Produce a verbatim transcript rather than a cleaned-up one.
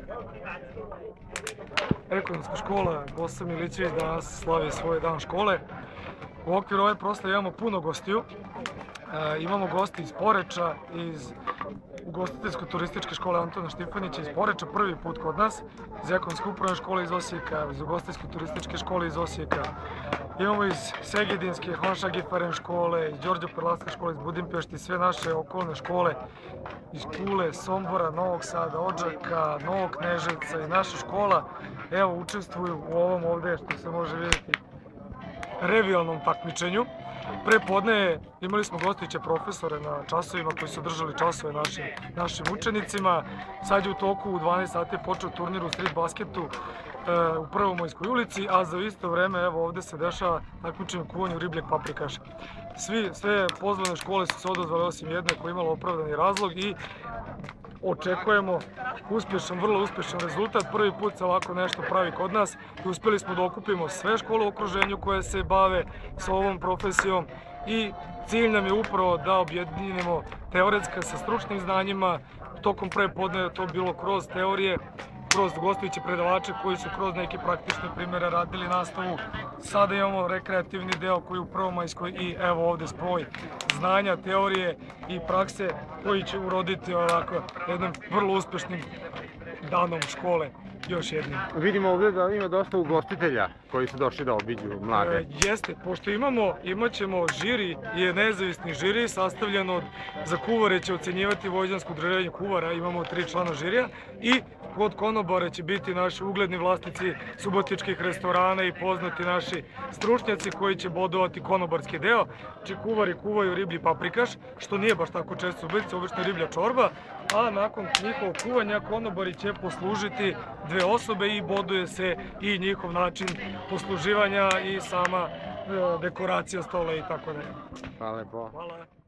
Ekonomska škola Gosa Milićević danas slavi svoj dan škole. U okviru ove proslave imamo puno gostiju. E, imamo gosti iz Poreča, iz ugostiteljsko-turističke škole Antona Štifanića iz Poreča, prvi put kod nas, iz ekonomske upravne škole iz Osijeka, iz ugostiteljsko-turističke škole iz Osijeka. Imamo iz Segedinske, Honša Gifaren škole, iz Đorđe Perlaska škole iz Budimpešti, sve naše okolne škole iz Kule, Sombora, Novog Sada, Odžaka, Novog Kneževca i naša škola, evo, učestvuju u ovom ovde, što se može vidjeti, revijalnom takmičenju. Pre podne imali smo gostujuće profesore na časovima koji su držali časove našim, našim učenicima. Sad je u toku, u dvanaest sati počeo turnir u street basketu e, u Prvomajskoj ulici, a za isto vreme evo ovde se dešava takmičenje u kuvanju ribljeg paprikaša. Svi, sve pozvane škole su se odazvale osim jedne koja je imala opravdani razlog i očekujemo uspješan, vrlo uspješan rezultat. Prvi put se ovako nešto pravi kod nas i uspjeli smo da okupimo sve škole u okruženju koje se bave sa ovom profesijom i cilj nam je upravo da objedinimo teoretska sa stručnim znanjima. Tokom pre podne je to bilo kroz teorije, kroz gostujuće predavače koji su kroz neke praktične primjere radili nastavu. Sada imamo rekreativni deo koji je u Prvomajskoj i evo ovde spoj znanja, teorije i prakse koji će uroditi ovako jednom vrlo uspešnim danom škole. Još jednim. Vidimo ovdje da ima dosta ugostitelja koji su došli da obiđu mlade. E, jeste, pošto imamo, imat ćemo žiri, je nezavisni žiri sastavljen od, za kuvare će ocenjivati Vojvođansko udruženje kuvara, imamo tri člana žirija i kod konobara će biti naši ugledni vlasnici subotičkih restorana i poznati naši stručnjaci koji će bodovati konobarski deo. Či kuvari kuvaju riblji paprikaš, što nije baš tako često u Subotici, obično riblja čorba, a nakon njihovog kuvanja konobari će poslužiti dve osobe i boduje se i njihov način posluživanja i sama e, dekoracija stola i tako dalje. Hvala lepo. Hvala.